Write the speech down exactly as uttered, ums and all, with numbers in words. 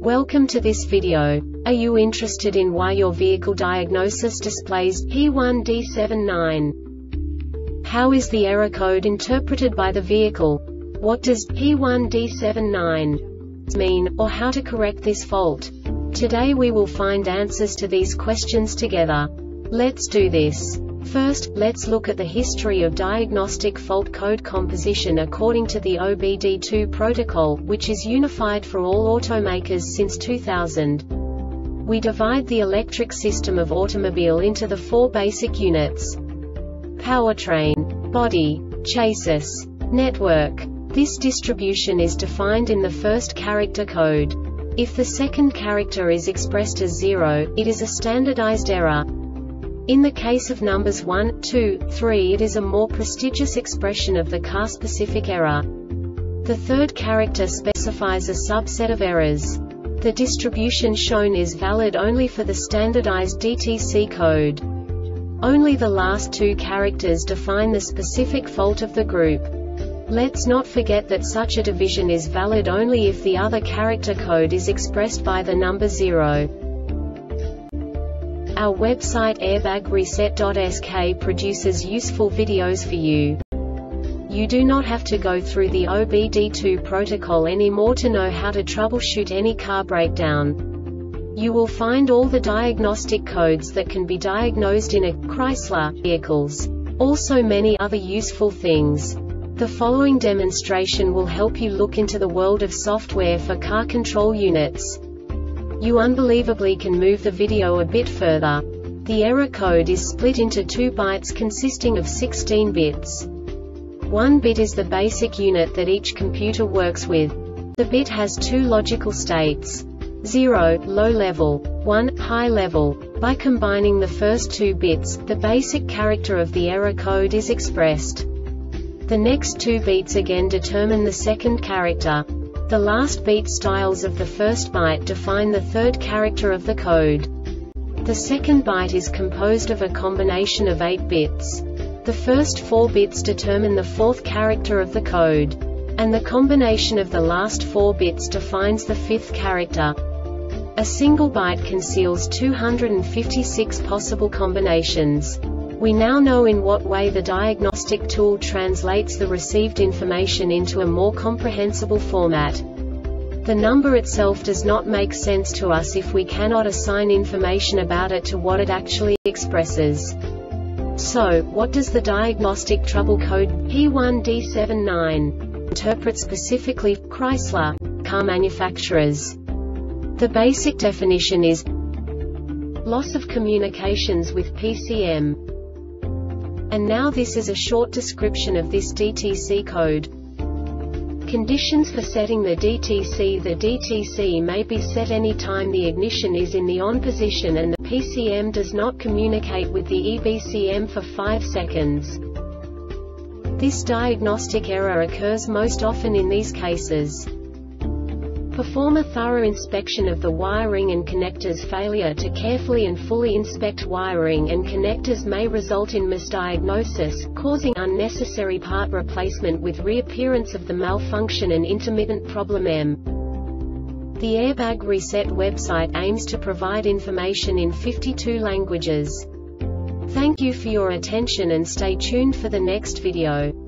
Welcome to this video. Are you interested in why your vehicle diagnosis displays P one D seven nine? How is the error code interpreted by the vehicle? What does P one D seven nine mean, or how to correct this fault? Today we will find answers to these questions together. Let's do this. First, let's look at the history of diagnostic fault code composition according to the O B D two protocol, which is unified for all automakers since two thousand. We divide the electric system of automobile into the four basic units: powertrain, body, chassis, network. This distribution is defined in the first character code. If the second character is expressed as zero, it is a standardized error. In the case of numbers one, two, three, it is a more prestigious expression of the car-specific error. The third character specifies a subset of errors. The distribution shown is valid only for the standardized D T C code. Only the last two characters define the specific fault of the group. Let's not forget that such a division is valid only if the other character code is expressed by the number zero. Our website airbag reset dot S K produces useful videos for you. You do not have to go through the O B D two protocol anymore to know how to troubleshoot any car breakdown. You will find all the diagnostic codes that can be diagnosed in a Chrysler vehicles. Also many other useful things. The following demonstration will help you look into the world of software for car control units. You unbelievably can move the video a bit further. The error code is split into two bytes consisting of sixteen bits. One bit is the basic unit that each computer works with. The bit has two logical states: zero, low level, one, high level. By combining the first two bits, the basic character of the error code is expressed. The next two bits again determine the second character. The last beat styles of the first byte define the third character of the code. The second byte is composed of a combination of eight bits. The first four bits determine the fourth character of the code. And the combination of the last four bits defines the fifth character. A single byte conceals two hundred fifty-six possible combinations. We now know in what way the diagnostic tool translates the received information into a more comprehensible format. The number itself does not make sense to us if we cannot assign information about it to what it actually expresses. So, what does the diagnostic trouble code P one D seven nine interpret specifically for Chrysler car manufacturers? The basic definition is loss of communications with P C M. And now this is a short description of this D T C code. Conditions for setting the D T C: the D T C may be set any time the ignition is in the on position and the P C M does not communicate with the E B C M for five seconds. This diagnostic error occurs most often in these cases: perform a thorough inspection of the wiring and connectors. Failure to carefully and fully inspect wiring and connectors may result in misdiagnosis, causing unnecessary part replacement with reappearance of the malfunction and intermittent problem. M. The Airbag Reset website aims to provide information in fifty-two languages. Thank you for your attention and stay tuned for the next video.